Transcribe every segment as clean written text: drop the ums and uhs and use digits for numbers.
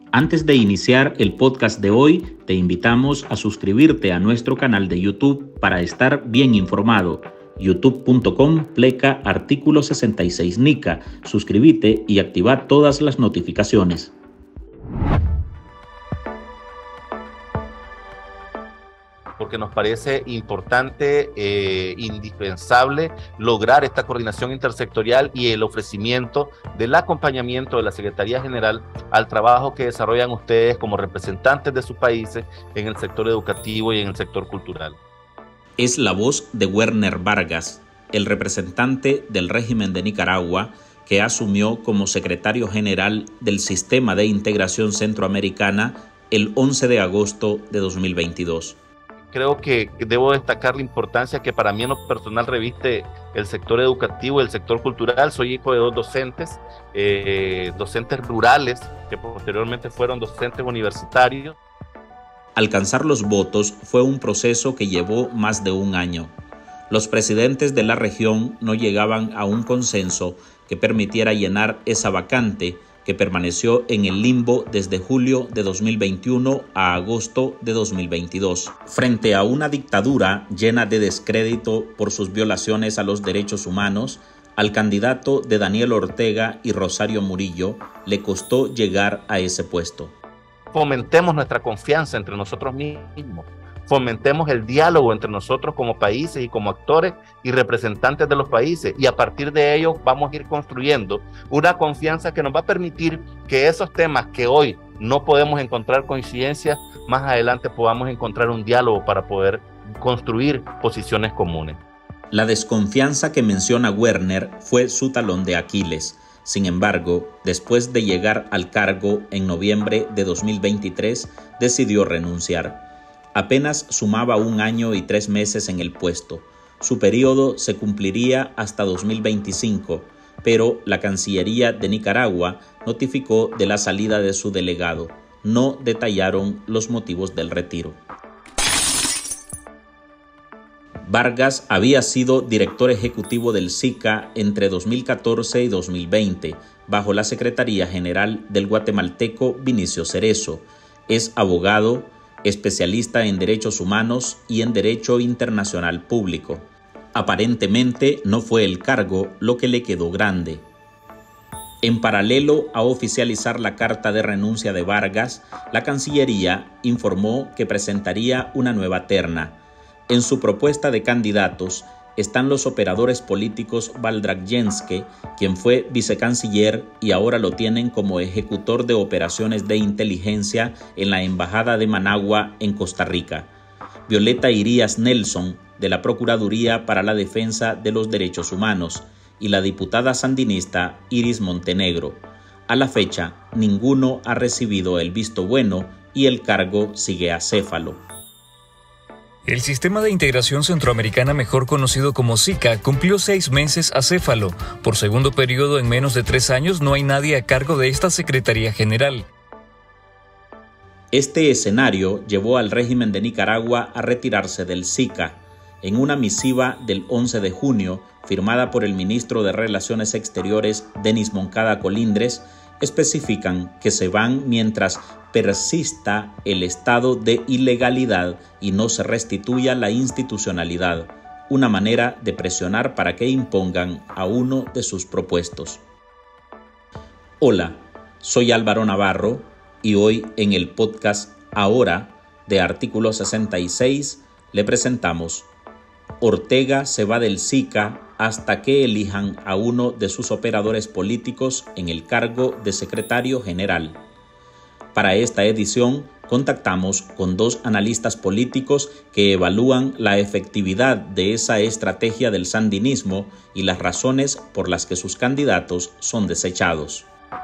Antes de iniciar el podcast de hoy, te invitamos a suscribirte a nuestro canal de YouTube para estar bien informado. youtube.com/artículo 66 NICA. Suscríbete y activa todas las notificaciones. Porque nos parece importante, indispensable lograr esta coordinación intersectorial y el ofrecimiento del acompañamiento de la Secretaría General al trabajo que desarrollan ustedes como representantes de sus países en el sector educativo y en el sector cultural. Es la voz de Werner Vargas, el representante del régimen de Nicaragua, que asumió como secretario general del Sistema de Integración Centroamericana el 11 de agosto de 2022. Creo que debo destacar la importancia que para mí en lo personal reviste el sector educativo y el sector cultural. Soy hijo de dos docentes, docentes rurales, que posteriormente fueron docentes universitarios. Alcanzar los votos fue un proceso que llevó más de un año. Los presidentes de la región no llegaban a un consenso que permitiera llenar esa vacante que permaneció en el limbo desde julio de 2021 a agosto de 2022. Frente a una dictadura llena de descrédito por sus violaciones a los derechos humanos, al candidato de Daniel Ortega y Rosario Murillo le costó llegar a ese puesto. Fomentemos nuestra confianza entre nosotros mismos. Fomentemos el diálogo entre nosotros como países y como actores y representantes de los países, y a partir de ello vamos a ir construyendo una confianza que nos va a permitir que esos temas que hoy no podemos encontrar coincidencias, más adelante podamos encontrar un diálogo para poder construir posiciones comunes. La desconfianza que menciona Werner fue su talón de Aquiles. Sin embargo, después de llegar al cargo en noviembre de 2023, decidió renunciar. Apenas sumaba 1 año y 3 meses en el puesto. Su periodo se cumpliría hasta 2025, pero la Cancillería de Nicaragua notificó de la salida de su delegado. No detallaron los motivos del retiro. Vargas había sido director ejecutivo del SICA entre 2014 y 2020, bajo la Secretaría General del guatemalteco Vinicio Cerezo. Es abogado, especialista en derechos humanos y en derecho internacional público. Aparentemente no fue el cargo lo que le quedó grande. En paralelo a oficializar la carta de renuncia de Vargas, la Cancillería informó que presentaría una nueva terna. En su propuesta de candidatos están los operadores políticos Valdrag Jenske, quien fue vicecanciller y ahora lo tienen como ejecutor de operaciones de inteligencia en la Embajada de Managua en Costa Rica; Violeta Irías Nelson, de la Procuraduría para la Defensa de los Derechos Humanos; y la diputada sandinista Iris Montenegro. A la fecha, ninguno ha recibido el visto bueno y el cargo sigue acéfalo. El Sistema de Integración Centroamericana, mejor conocido como SICA, cumplió 6 meses acéfalo. Por segundo periodo en menos de 3 años no hay nadie a cargo de esta Secretaría General. Este escenario llevó al régimen de Nicaragua a retirarse del SICA. En una misiva del 11 de junio, firmada por el ministro de Relaciones Exteriores, Denis Moncada Colindres, especifican que se van mientras persista el estado de ilegalidad y no se restituya la institucionalidad, una manera de presionar para que impongan a uno de sus propuestos. Hola, soy Álvaro Navarro y hoy en el podcast Ahora de Artículo 66 le presentamos: Ortega se va del SICA hasta que elijan a uno de sus operadores políticos en el cargo de secretario general. Para esta edición contactamos con 2 analistas políticos que evalúan la efectividad de esa estrategia del sandinismo y las razones por las que sus candidatos son desechados.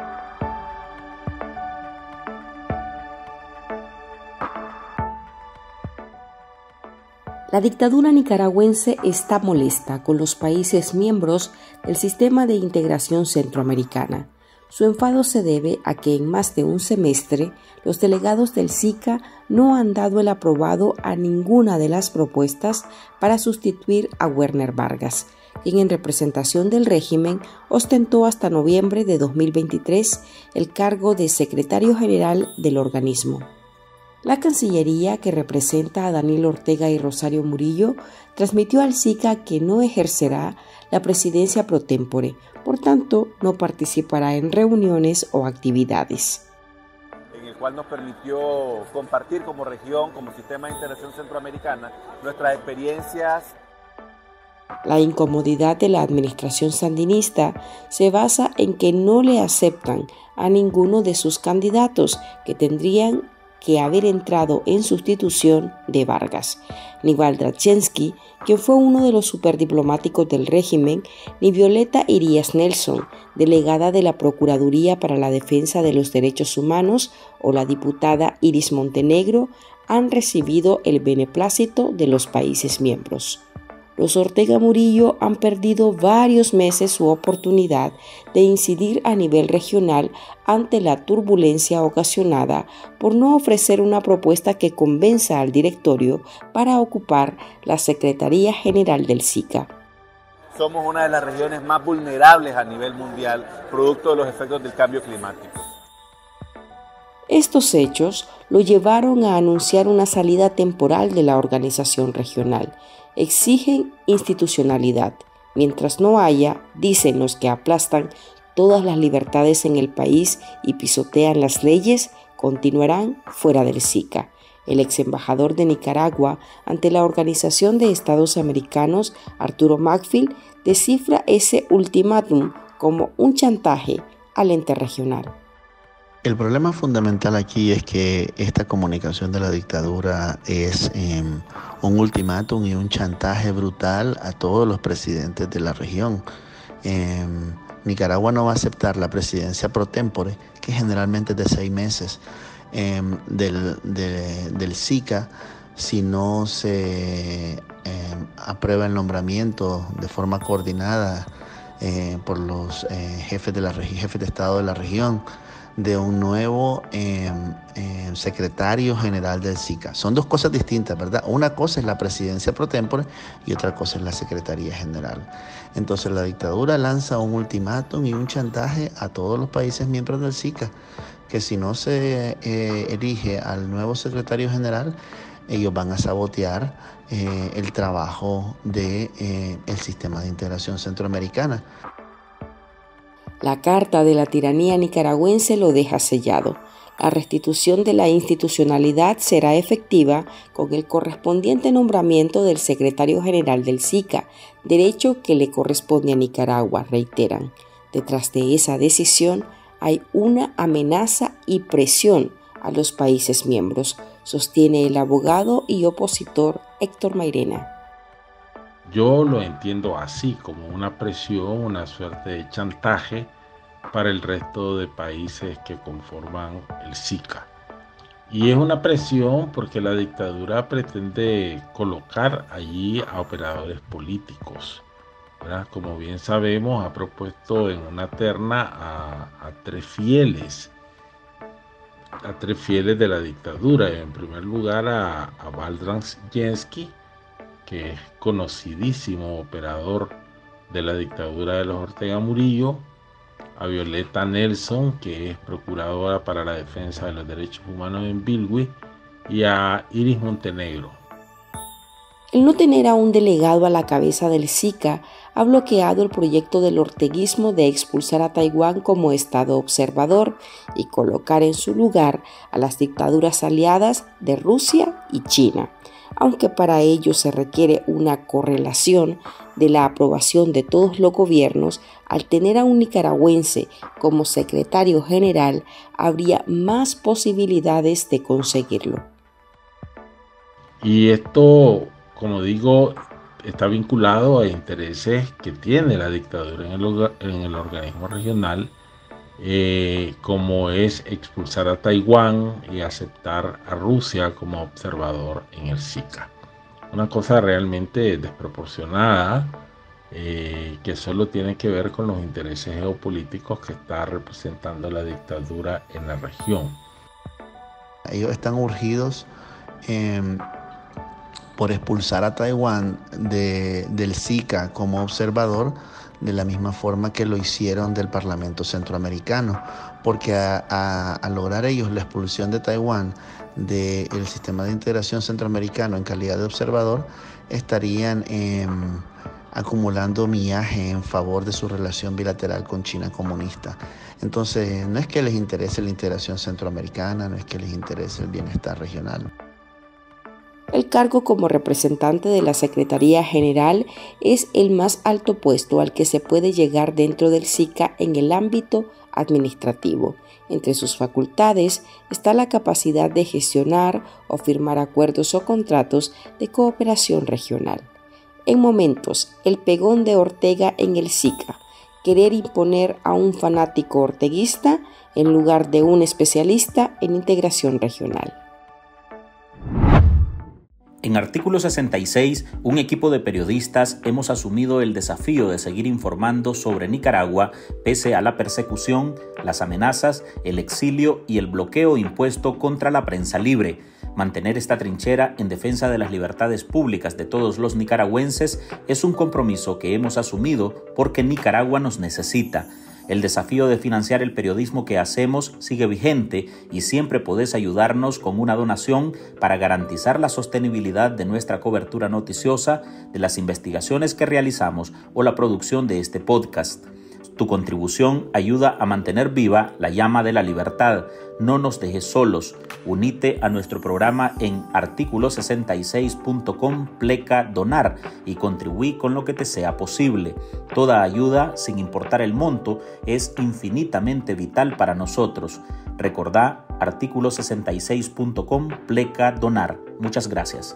La dictadura nicaragüense está molesta con los países miembros del Sistema de Integración Centroamericana. Su enfado se debe a que en más de un semestre los delegados del SICA no han dado el aprobado a ninguna de las propuestas para sustituir a Werner Vargas, quien en representación del régimen ostentó hasta noviembre de 2023 el cargo de secretario general del organismo. La Cancillería, que representa a Daniel Ortega y Rosario Murillo, transmitió al SICA que no ejercerá la presidencia pro tempore, por tanto, no participará en reuniones o actividades. En el cual nos permitió compartir como región, como sistema de integración centroamericana, nuestras experiencias. La incomodidad de la administración sandinista se basa en que no le aceptan a ninguno de sus candidatos que tendrían que haber entrado en sustitución de Vargas. Ni Valdravensky, quien fue uno de los superdiplomáticos del régimen, ni Violeta Irías Nelson, delegada de la Procuraduría para la Defensa de los Derechos Humanos, o la diputada Iris Montenegro, han recibido el beneplácito de los países miembros. Los Ortega Murillo han perdido varios meses su oportunidad de incidir a nivel regional ante la turbulencia ocasionada por no ofrecer una propuesta que convenza al directorio para ocupar la Secretaría General del SICA. Somos una de las regiones más vulnerables a nivel mundial, producto de los efectos del cambio climático. Estos hechos lo llevaron a anunciar una salida temporal de la organización regional. Exigen institucionalidad. Mientras no haya, dicen los que aplastan todas las libertades en el país y pisotean las leyes, continuarán fuera del SICA. El ex embajador de Nicaragua ante la Organización de Estados Americanos, Arturo Macfield, descifra ese ultimátum como un chantaje al ente regional. El problema fundamental aquí es que esta comunicación de la dictadura es un ultimátum y un chantaje brutal a todos los presidentes de la región. Nicaragua no va a aceptar la presidencia pro tempore, que generalmente es de 6 meses, del SICA, si no se aprueba el nombramiento de forma coordinada por los jefes de Estado de la región, de un nuevo secretario general del SICA. Son dos cosas distintas, ¿verdad? Una cosa es la presidencia pro tempore y otra cosa es la secretaría general. Entonces la dictadura lanza un ultimátum y un chantaje a todos los países miembros del SICA, que si no se elige al nuevo secretario general, ellos van a sabotear el trabajo del sistema de integración centroamericana. La Carta de la Tiranía nicaragüense lo deja sellado. La restitución de la institucionalidad será efectiva con el correspondiente nombramiento del secretario general del SICA, derecho que le corresponde a Nicaragua, reiteran. Detrás de esa decisión hay una amenaza y presión a los países miembros, sostiene el abogado y opositor Héctor Mairena. Yo lo entiendo así, como una presión, una suerte de chantaje para el resto de países que conforman el SICA. Y es una presión porque la dictadura pretende colocar allí a operadores políticos, ¿verdad? Como bien sabemos, ha propuesto en una terna a tres fieles de la dictadura. En primer lugar a Valdravensky, que es conocidísimo operador de la dictadura de los Ortega Murillo, a Violeta Nelson, que es procuradora para la defensa de los derechos humanos en Bilwi, y a Iris Montenegro. El no tener a un delegado a la cabeza del SICA ha bloqueado el proyecto del orteguismo de expulsar a Taiwán como Estado observador y colocar en su lugar a las dictaduras aliadas de Rusia y China, aunque para ello se requiere una correlación de la aprobación de todos los gobiernos. Al tener a un nicaragüense como secretario general, habría más posibilidades de conseguirlo. Y esto, como digo, está vinculado a intereses que tiene la dictadura en el organismo regional, como es expulsar a Taiwán y aceptar a Rusia como observador en el SICA. Una cosa realmente desproporcionada, que solo tiene que ver con los intereses geopolíticos que está representando la dictadura en la región. Ellos están urgidos por expulsar a Taiwán del SICA como observador, de la misma forma que lo hicieron del Parlamento Centroamericano, porque a lograr ellos la expulsión de Taiwán del sistema de integración centroamericano en calidad de observador, estarían acumulando millaje en favor de su relación bilateral con China comunista. Entonces, no es que les interese la integración centroamericana, no es que les interese el bienestar regional. El cargo como representante de la Secretaría General es el más alto puesto al que se puede llegar dentro del SICA en el ámbito administrativo. Entre sus facultades está la capacidad de gestionar o firmar acuerdos o contratos de cooperación regional. En momentos, el pegón de Ortega en el SICA, querer imponer a un fanático orteguista en lugar de un especialista en integración regional. En Artículo 66, un equipo de periodistas hemos asumido el desafío de seguir informando sobre Nicaragua pese a la persecución, las amenazas, el exilio y el bloqueo impuesto contra la prensa libre. Mantener esta trinchera en defensa de las libertades públicas de todos los nicaragüenses es un compromiso que hemos asumido porque Nicaragua nos necesita. El desafío de financiar el periodismo que hacemos sigue vigente y siempre podés ayudarnos con una donación para garantizar la sostenibilidad de nuestra cobertura noticiosa, de las investigaciones que realizamos o la producción de este podcast. Tu contribución ayuda a mantener viva la llama de la libertad. No nos dejes solos. Unite a nuestro programa en articulo66.com/donar y contribuí con lo que te sea posible. Toda ayuda, sin importar el monto, es infinitamente vital para nosotros. Recordá articulo66.com/donar. Muchas gracias.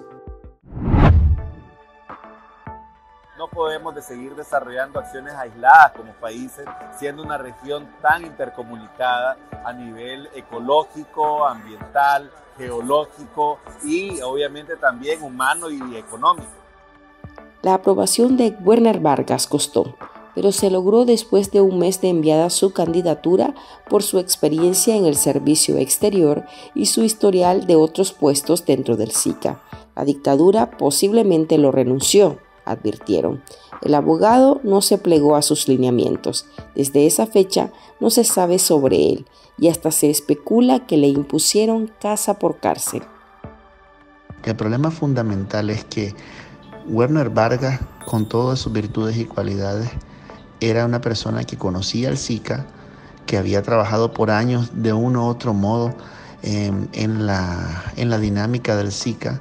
No podemos de seguir desarrollando acciones aisladas como países, siendo una región tan intercomunicada a nivel ecológico, ambiental, geológico y obviamente también humano y económico. La aprobación de Werner Vargas costó, pero se logró después de un mes de enviada su candidatura por su experiencia en el servicio exterior y su historial de otros puestos dentro del SICA. La dictadura posiblemente lo renunció, advirtieron. El abogado no se plegó a sus lineamientos. Desde esa fecha no se sabe sobre él y hasta se especula que le impusieron casa por cárcel. El problema fundamental es que Werner Vargas, con todas sus virtudes y cualidades, era una persona que conocía el SICA, que había trabajado por años de uno u otro modo en la dinámica del SICA.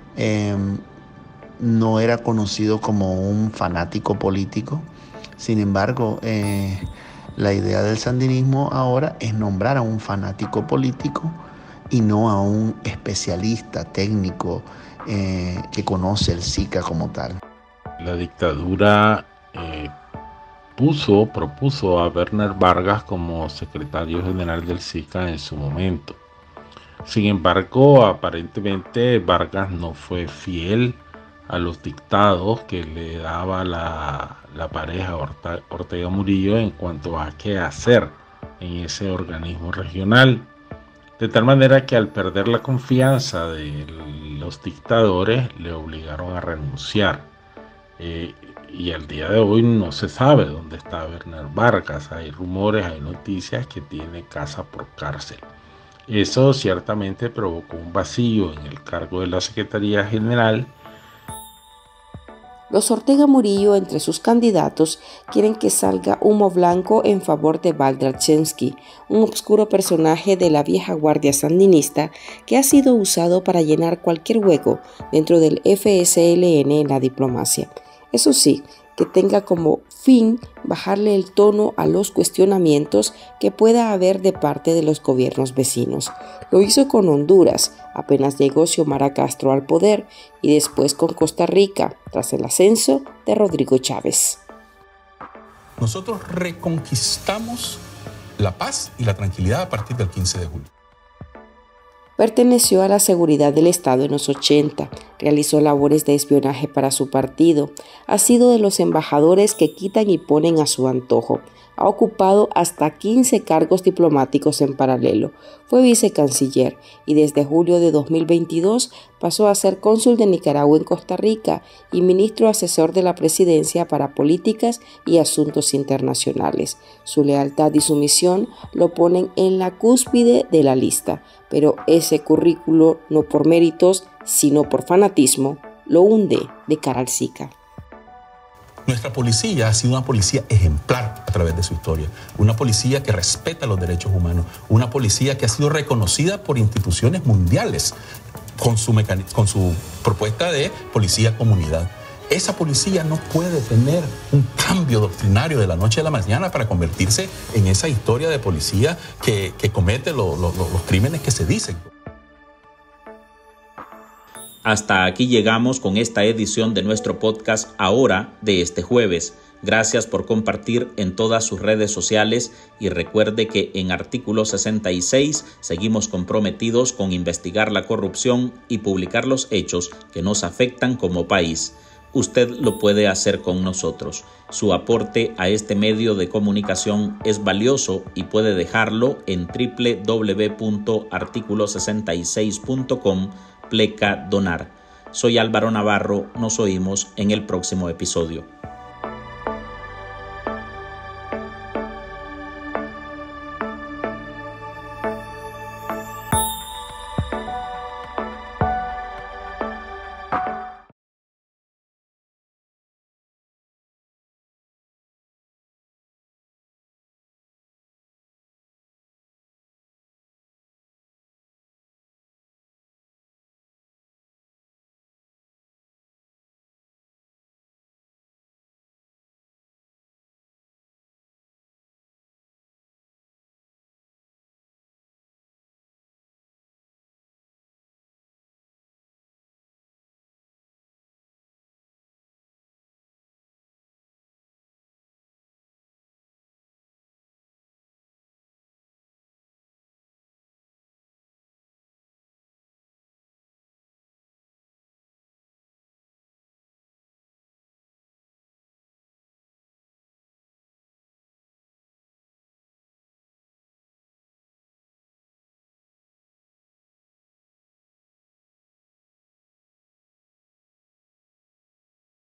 No era conocido como un fanático político. Sin embargo, la idea del sandinismo ahora es nombrar a un fanático político y no a un especialista técnico que conoce el SICA como tal. La dictadura propuso a Werner Vargas como secretario general del SICA en su momento. Sin embargo, aparentemente Vargas no fue fiel a los dictados que le daba la pareja Ortega Murillo en cuanto a qué hacer en ese organismo regional. De tal manera que al perder la confianza de los dictadores le obligaron a renunciar. Y al día de hoy no se sabe dónde está Werner Vargas. Hay rumores, hay noticias que tiene casa por cárcel. Eso ciertamente provocó un vacío en el cargo de la Secretaría General. Los Ortega Murillo, entre sus candidatos, quieren que salga humo blanco en favor de Baldarczewski, un obscuro personaje de la vieja guardia sandinista que ha sido usado para llenar cualquier hueco dentro del FSLN en la diplomacia. Eso sí, que tenga como fin bajarle el tono a los cuestionamientos que pueda haber de parte de los gobiernos vecinos. Lo hizo con Honduras, apenas llegó Xiomara Castro al poder, y después con Costa Rica, tras el ascenso de Rodrigo Chávez. Nosotros reconquistamos la paz y la tranquilidad a partir del 15 de julio. Perteneció a la seguridad del Estado en los 80, realizó labores de espionaje para su partido, ha sido de los embajadores que quitan y ponen a su antojo, Ha ocupado hasta 15 cargos diplomáticos en paralelo. Fue vicecanciller y desde julio de 2022 pasó a ser cónsul de Nicaragua en Costa Rica y ministro asesor de la Presidencia para Políticas y Asuntos Internacionales. Su lealtad y sumisión lo ponen en la cúspide de la lista, pero ese currículo, no por méritos, sino por fanatismo, lo hunde de cara al SICA. Nuestra policía ha sido una policía ejemplar a través de su historia, una policía que respeta los derechos humanos, una policía que ha sido reconocida por instituciones mundiales con su propuesta de policía comunidad. Esa policía no puede tener un cambio doctrinario de la noche a la mañana para convertirse en esa historia de policía que comete los crímenes que se dicen. Hasta aquí llegamos con esta edición de nuestro podcast Ahora de este jueves. Gracias por compartir en todas sus redes sociales y recuerde que en Artículo 66 seguimos comprometidos con investigar la corrupción y publicar los hechos que nos afectan como país. Usted lo puede hacer con nosotros. Su aporte a este medio de comunicación es valioso y puede dejarlo en www.articulo66.com /donar. Soy Álvaro Navarro, nos oímos en el próximo episodio.